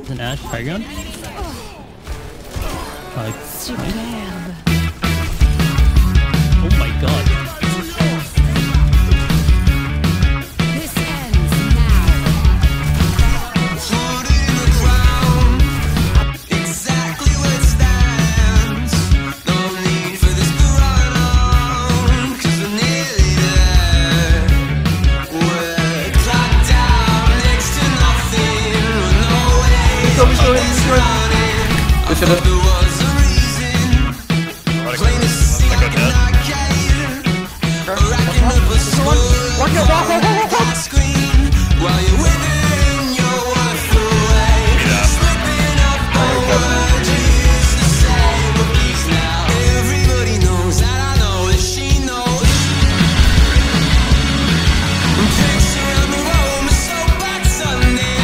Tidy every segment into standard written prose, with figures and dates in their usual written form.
There's an Ash fire gun. Superbe. Oh my god. This ends now. Exactly where it stands. No need for this to run on, 'cause we're nearly there. We're clocked down next to nothing. With no way of running. I thought there was a reason. Plain to see I cannot get. Racking up a score on that screen while you're withering your worth away. Slipping up on words you used to say, but please now everybody knows that I know that she knows. Drinks around the room, a soapbox Sunday.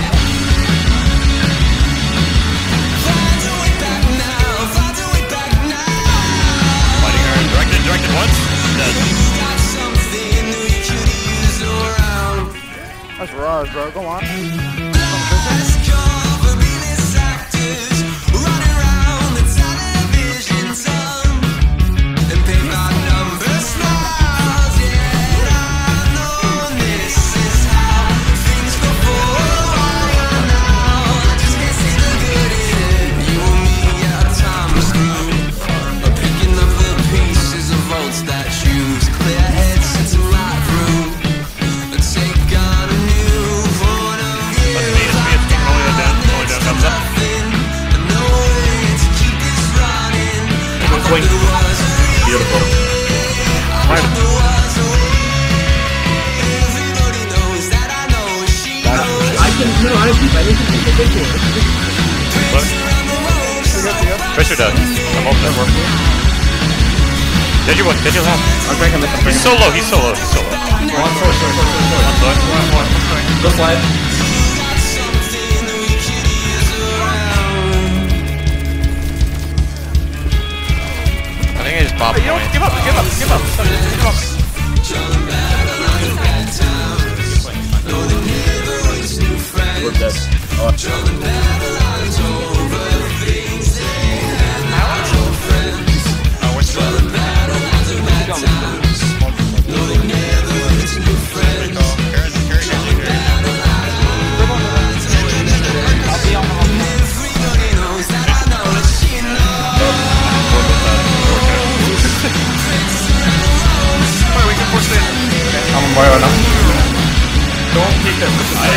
Find a way back now, find a way back now. Fighting her. Directed once. Dead. You got something that you could use around. That's Raj, bro. Go on. Let's cover business actors running around the television tongue and pay by number smiles. Yeah, I know this is how things go for a while now. I just can't see the good in it. You and me, yeah, time is through. Picking up the pieces of votes that choose clear heads and to ride through. Take on a new point of view. Thumbs up. No way to keep this running. Swing. Beautiful. Right. Everybody knows that I know she knows. I can, no, I need to take a picture. Fisher does. I'm open. Did you what? Did you have? I'm breaking this. He's solo. He's solo. He's solo. One. Go slide. I think I just popped. You don't give up. Give up. Give up. Give up. We're dead. I